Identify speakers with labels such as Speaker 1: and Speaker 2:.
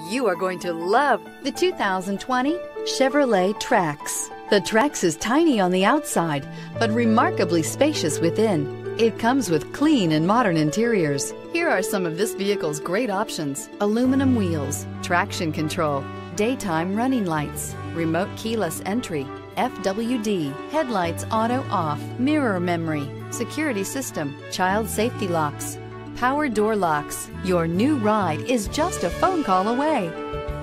Speaker 1: You are going to love the 2020 Chevrolet Trax. The Trax is tiny on the outside, but remarkably spacious within. It comes with clean and modern interiors. Here are some of this vehicle's great options: aluminum wheels, traction control, daytime running lights, remote keyless entry, FWD, headlights auto off, mirror memory, security system, child safety locks, power door locks. Your new ride is just a phone call away.